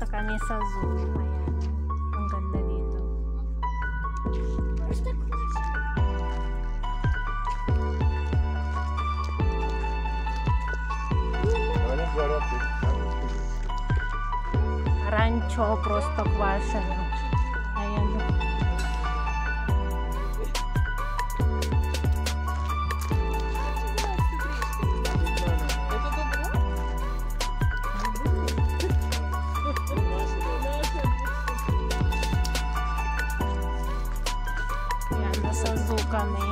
Dito kami sa zoo. Ayan. Ang ganda dito. Rancho Простоквашино. Ayan. Ayan, nasa zoo kami.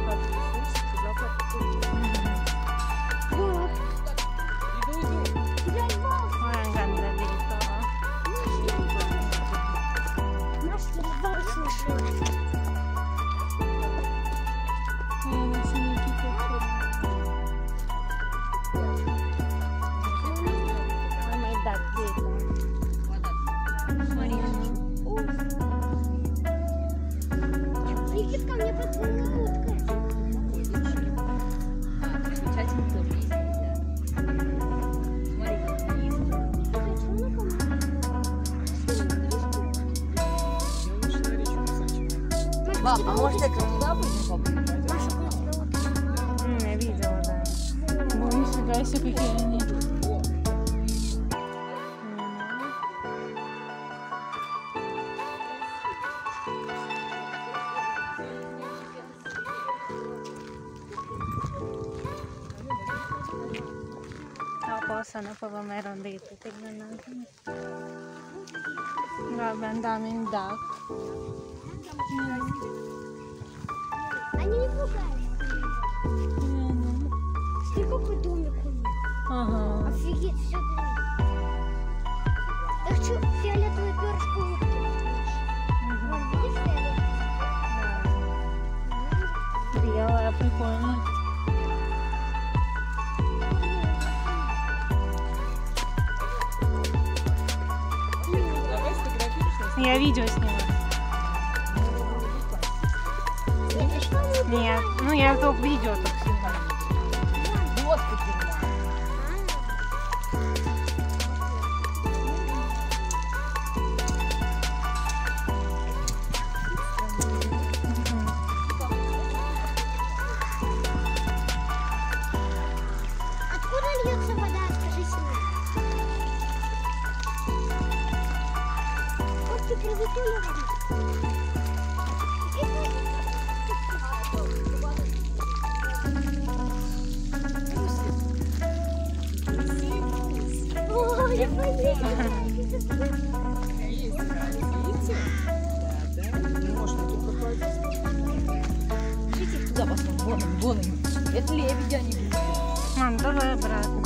Ang ganda dito. Ayan, sinikita ko. May duck dito. Видишь, ко мне подплыла утка. Замечательно тоже есть нельзя. Смотри, как есть. Баб, а может это туда будем попробовать? Я видела, да. Ну, нифига себе, какие они. Tapos, ano pa ba meron dito? Tignan natin. Grabe, ang daming duck. Они не пугают. Ты какой домик у них? Ага. Офигеть, все блин. Я хочу фиолетовую перышко утки. Вон, видишь фиолетовую? Белая, прикольно. Я видео снимаю. Нет, ну я только видео только снимаю. Вот почему. Откуда льется вода, скажите мне? Вот ты привыкла воду. Ой, я поверила. Идите туда посмотрим. Вон он, вон он. Это лебеди они будут. Мам, давай обратно.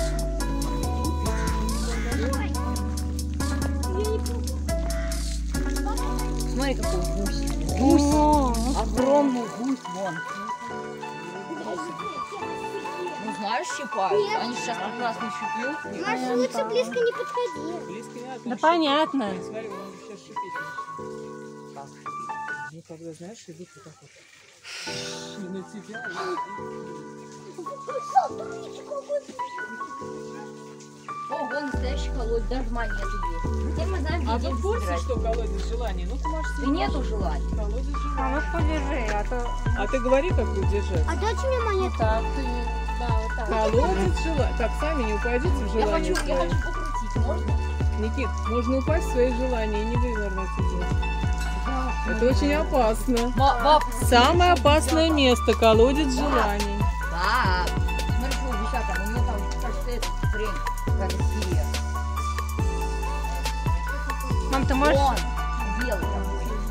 Смотри, какой гусь. Гусь. Огромный гусь. Вон. Ну знаешь, щипают. Нет. Они сейчас как раз не щипают. Маш, лучше близко не подходи. Близко не надо. Да понятно. Смотри, он сейчас шипеть начнет. Ну, когда, знаешь, идут вот так вот. И на тебя, Смотрите, какой О, вон настоящий колодец. Даже монеты есть. Теперь мы знаем, где А деньги вы в курсе, собирать. что колодец желаний? Ну, ты можешь И себе нету желания. колодец А желаний. ну подержи, а то А ты говори, как будет держать. А дайте мне монету. так ты. Да, вот так. Колодец желаний. Так, сами не упадите в Я желание хочу свои. покрутить, можно? Никит, можно упасть в свои желания и не вынырнуть из них. Это очень опасно. Баб, Самое опасное место — колодец желаний. баб. Смотри, что у гуся там. У него там, кажется, эта хрень. Какая-то серия. Мам, ты можешь? Вон, белый такой.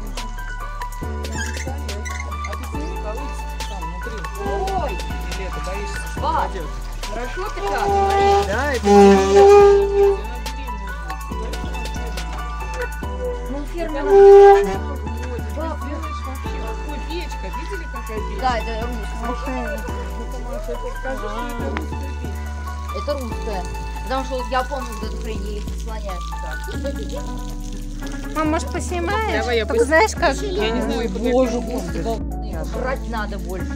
А ты сними колодец там внутри. Ой, Или это боишься, что Ба. упадет? хорошо ты как, смотри. Да, это Ну, фермер. Баб, делаешь вообще. Какой печка? Видели, какая печка? Да, это русская. Ну-ка, Маша, это скажи, что это русская печка. Это русская. Потому что я помню, вот эту хрень ей слоняешь туда. Мам, может, поснимаешь? Давай, я Только знаешь, как? Я не знаю, куда Боже, это господи. Брать надо больше.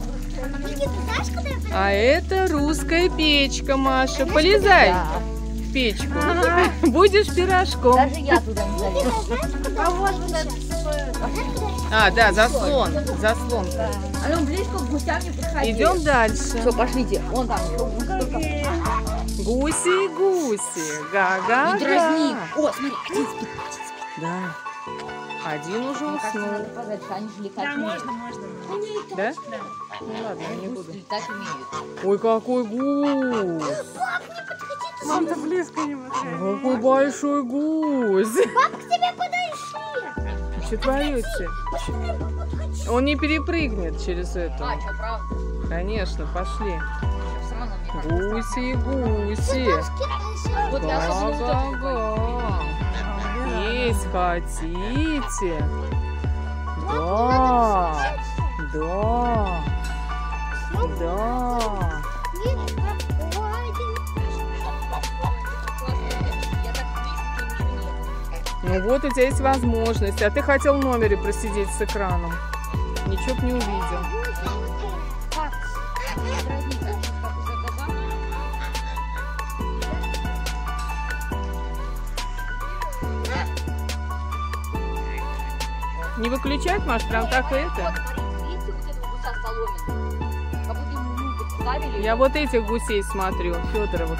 Никита, знаешь, куда я А это русская печка, Маша. Полезай. Да. печку. Будешь пирожком. Даже я туда не залезу. А вот А, да, заслон. Заслон. А ну близко к гусям не подходи. Идем дальше. Все, пошлите. Вон там. Гуси, гуси. Га-га-га. Не дразни. О, смотри, один спит. Да. Один уже Мне кажется, надо уснул. подальше, они же летать Да, умеют. можно. Да? Ну ладно, я не буду. Гуси летать умеют. Ой, какой гусь. Мам, ты близко не Какой большой гусь. Пап, к тебе подойшли. Что творится? Он не перепрыгнет через это. А, что, правда? Конечно, пошли. Все равно, мне кажется, Гуси, гуси. вот я особенно вот это Га-га-га. Есть хотите? Да. Да. Да. Я так близко не видела. Ну вот у тебя есть возможность. А ты хотел в номере просидеть с экраном. Ничего б не увидел. Не выключать, Маш, прям так и это? Вот, смотрите, видите вот этого гуся соломенного? Как будто ему муку поставили. Я вот этих гусей смотрю, Федоровых.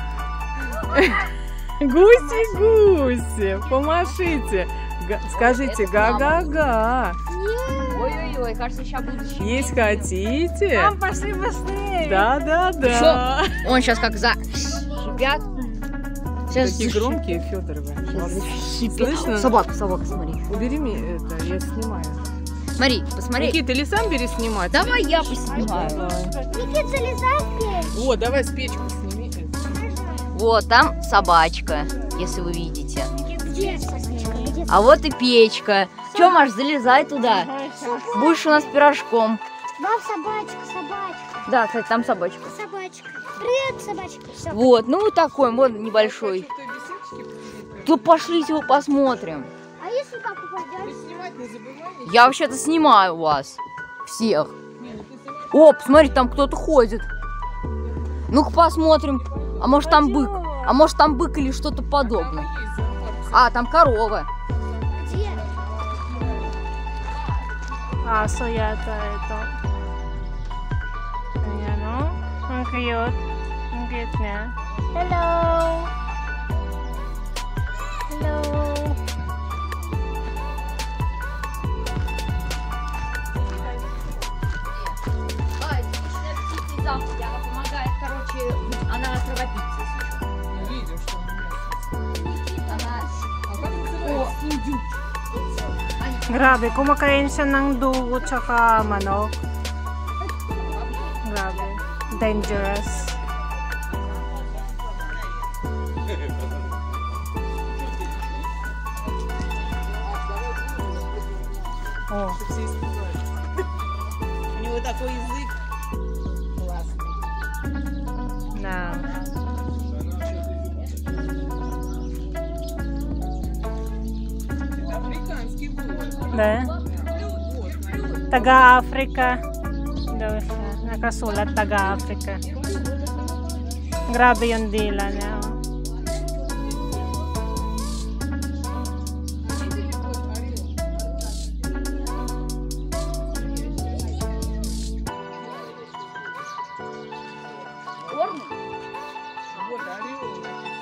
Гуси-гуси, помашите. Скажите га-га-га. Ой-ой-ой, кажется, сейчас будущее. Есть хотите? Мам, пошли быстрее. Да-да-да. Он сейчас как за... шипят. Сейчас Такие громкие, Федоровы. Слышно? Собака, смотри. Убери мне это, я снимаю. Смотри, посмотри. Никита, или сам бери снимать? Давай я поснимаю. Никита, залезай в печь. О, давай с печку сними. Вот там собачка, если вы видите. Где собачка? Где А вот и печка. Че, Маш, залезай туда. Будешь у нас пирожком. Мам, собачка. Да, кстати, там собачка. Собачка. Привет, собачка. Все. Вот, ну вот такой, вот небольшой. То пошлите его посмотрим. А если так упадешь? Снимать не забывай. Я вообще-то снимаю вас. Всех. О, посмотри, там кто-то ходит. Ну-ка посмотрим. А может там бык? А может там бык или что-то подобное? А, там корова. Где? Aso yata ito. Ayan o. Ang cute. Ang cute niya. Hello! Hello! Она помогает, короче, она кровопийца. Не видел, что О, индюк. Grabe, kumakain siya ng dugo tsaka manok. Grabe. Dangerous. О. У него такой язык классный. Да. Это африканский волк. Да? Taga-Africa. Daw siya. Nakasulat Taga-Africa. Grabe yung dila niya. Oh. Вот орел.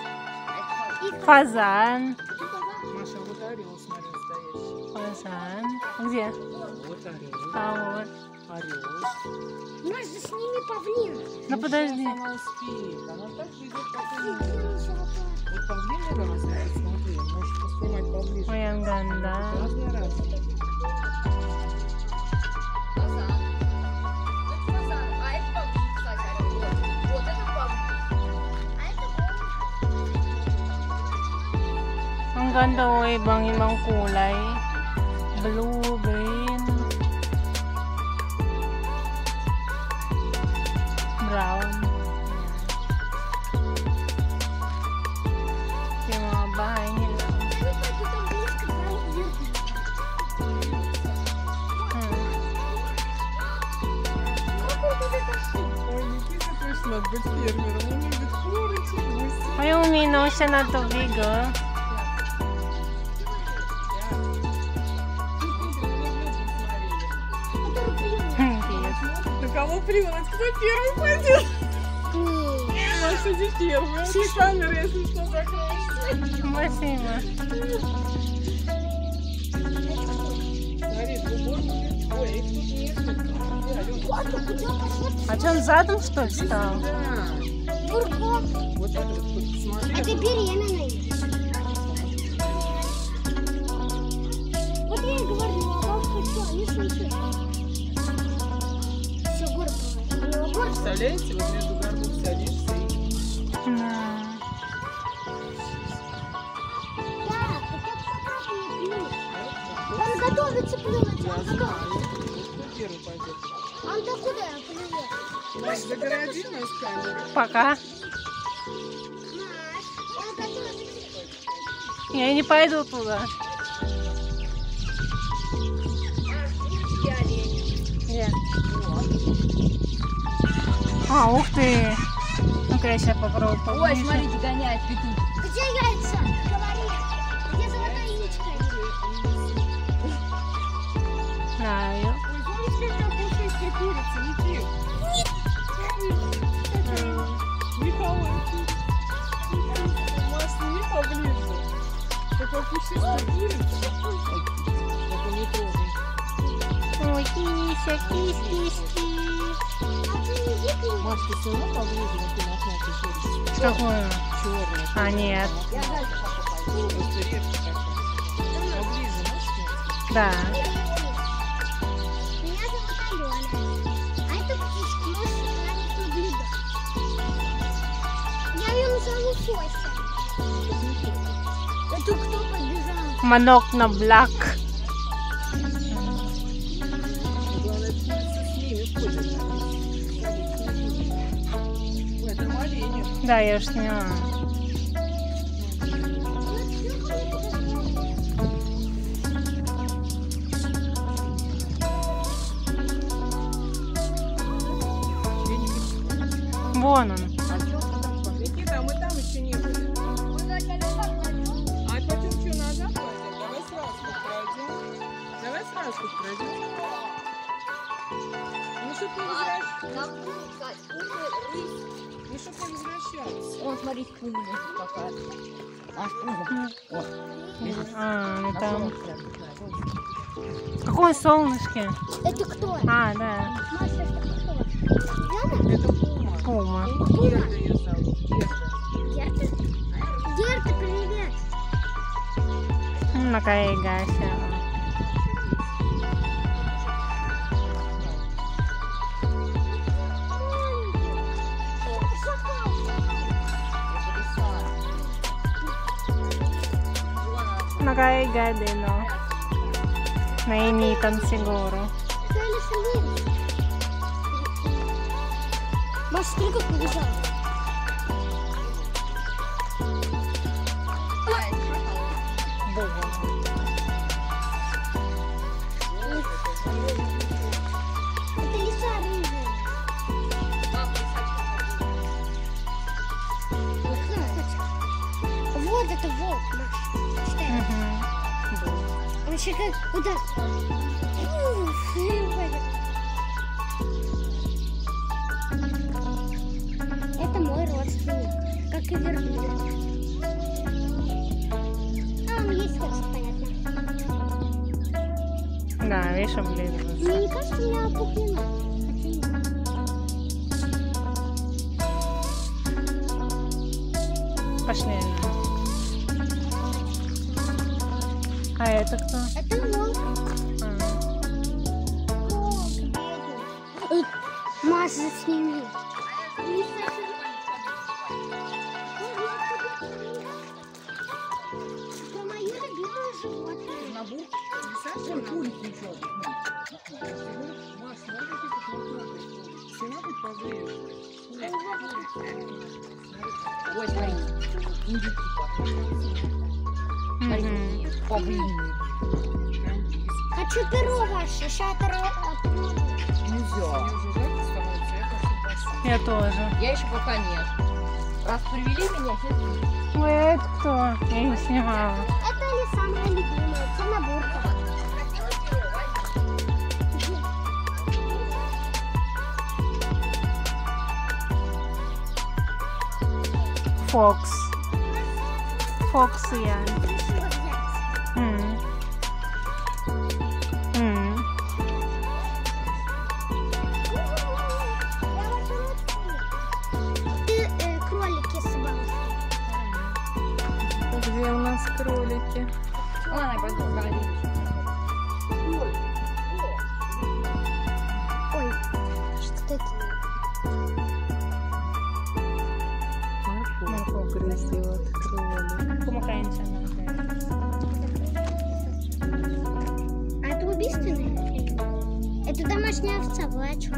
Фазан. Маша, вот орел, смотри, настоящий. Фазан. Где? Вот орел. А вот. Орел. Можно с ними павлин. Ну подожди. Сейчас она успеет. Она так же идет, как и мы. Вот павлин разный, смотри, можешь поснимать поближе. Ay, ang ganda. Разные разные. Ang ganda o, ibang kulay. Blue, green, brown. Yung mga bahay nila. Ой, Никита точно надо быть фермером. Он любит курочек, гусей. Ой, у Минуся на Тубиго. На кого плюнуть? Кто первый пойдет? Маша, иди первая. Ты камеру, если что, закроешь. Спасибо. Смотри, глубокий. Ой, их тут несколько. А что, он задом, что ли, стал? Да. Бургок. Вот это вот, смотри. А ты беременный. Вот я и говорю, а бабушка что, не слышит. Все, город. Представляете, вот между горбом садишься и... Да, ты как собака не плюнешь. Он готовится плюнуть. Я знаю. Вот кто первый пойдет. Он до куда плюет? Маш, загороди нас камеру. Пока. Маш, он готовится. Я не пойду туда. Где? А, ух ты. Ну-ка я сейчас попробую Ой, поближе. смотрите, гоняет петух. Где яйца? Говори. Где золотая яичко? Знаю. Ой, помнишь, как пушистая курица, Никит? Николай. Маш, сними поближе. Такая пушистая курица. Только не трогай. Ой, кися, кись. А ты не видишь? Маш, ты все равно поближе, но ты мохнатый курица. Какую? Черная. А, нет. Просто редко такая. Поближе можешь снять? Да. Меня зовут Алена. А это птичка, можешь сказать, что блюдо. Я ее назову Сося. Это кто побежал? Манок на блак. Главное, птица с ними ходит. Ой, это оленек. Да, я уж сняла. Вон он. Никита, а мы там еще не были. А хотим что, назад пойдем? Давай сразу тут пройдем. Давай сразу тут пройдем. Ну, чтоб не возвращаться. Ну, чтоб не возвращаться. Вон, смотрите, пуля какая. Аж пуля. О, лежит. А, ну На там. солнышке. Какое солнышко? Это кто? А, да. Маша, это кто? Яна? Это Пума. Пума. Герда ее зовут. Герда. Герта? Герта, привет. Накаигася. Nakaigado. Nainitan siguro. Маш, смотри, как побежал. Это лиса рыжая. Вот это волк, Маш. Читай. Мгм. Он еще как куда? Это мой родственник, как и верблюд. Там есть тоже, понятно. Да, видишь, облизывается. Мне не кажется, у меня опухли ноги. Пошли. А это кто? Это волк. А. Волк, бедный. Маша, сними. Это мое любимое животное. Набор. Лиса, курик ничего. Маш, смотрите, как мохнатый. Сама тут позреешь. Ой, смотрите. Индики Мгм. павлины. Хочу перо ваше, сейчас оторву. Нельзя. Мне уже жарко становится, я хочу бассейн. Я тоже. Я еще пока нет. Раз привели меня, сейчас... Ой, а это кто? Я не снимала. Это не самая любимая, чернобурка. Фокс. Фокс я. Красиво взять. М. М. Я ваша родственница. Кролики с бабушкой. Где у нас кролики? Ладно, я пойду сходить. Ой, что это? Морковь красиво кролик. Como cae en China? А это убийственное? Это домашняя овца, плачу.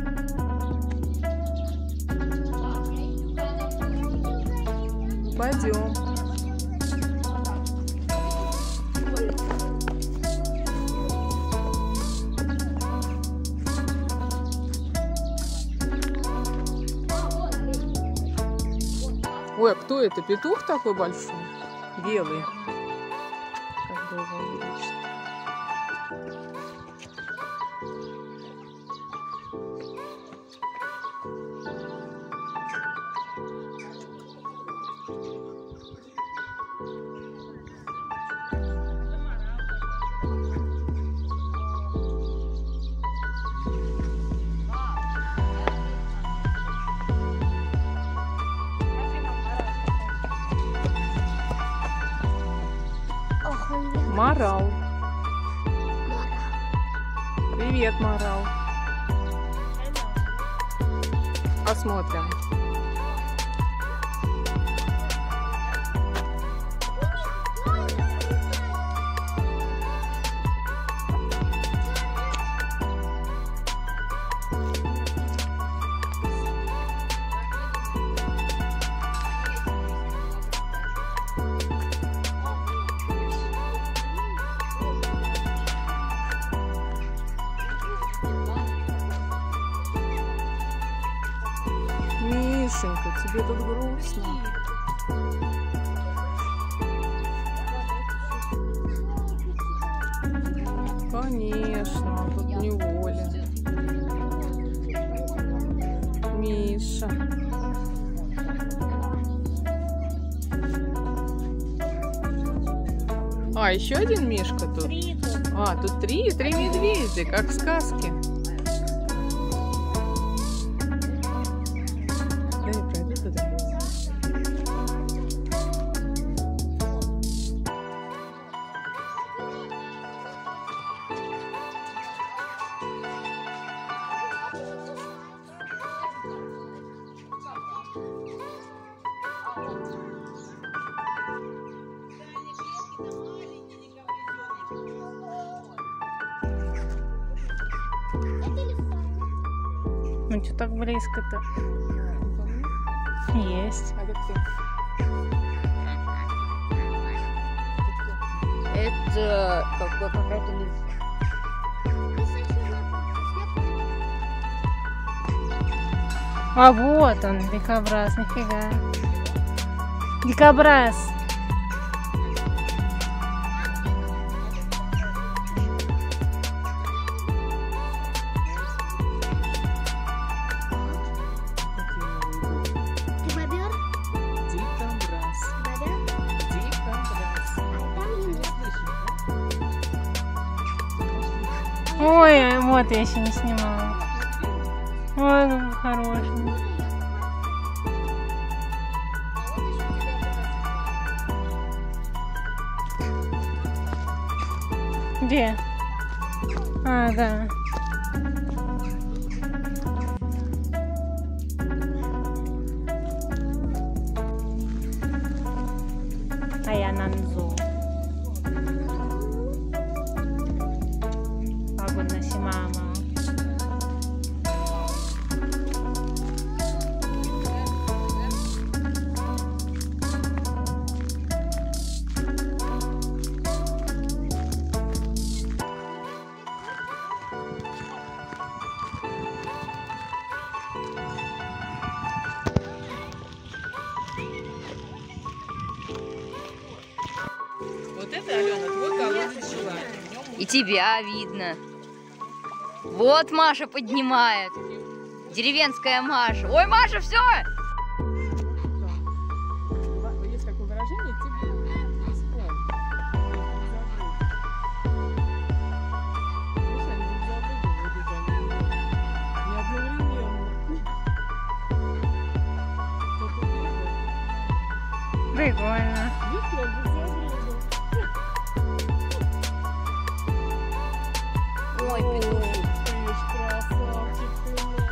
Пойдем. Ой, а кто это? Петух такой большой? Белый. Как бы его увеличить? Охуенно. Морал. Привет, Морал. Посмотрим. Мишенька, тебе тут грустно. Конечно, тут неволя. Миша. А, еще один Мишка тут. А, тут три медведя, как в сказке. Дай пройду туда. Ну что так близко-то? Есть. А это кто? Это какая-то лиса. А вот он, дикобраз, нифига. Дикобраз. Ты бобер? Дикобраз. Бобер? Дикобраз. А там есть. Ой, вот я еще не снимала. Ой, какой хороший. Где? А, да. А я Нанзу. Pagod na si mama. И тебя видно. Вот Маша поднимает. Деревенская Маша. Ой, Маша, все! Есть такое выражение, тебе исправь. Видишь, они друг за другом выбежали. Не одновременно. Кто-то бегает. Прикольно. Видишь, прям друг за другом. Ой, петушок. Ты ж красавчик ты мой.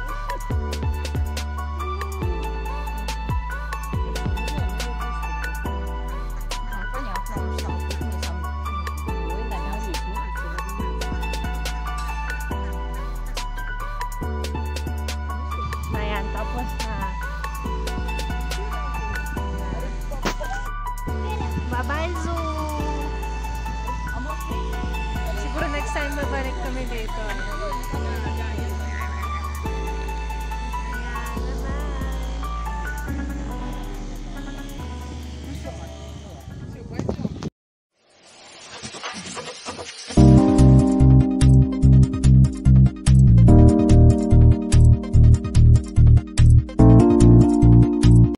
Понятно, он сам вкусный, сам ой, на мясо. Ayan, tapos na. Bye-bye, Zoo! Siguro next time babalik kami dito.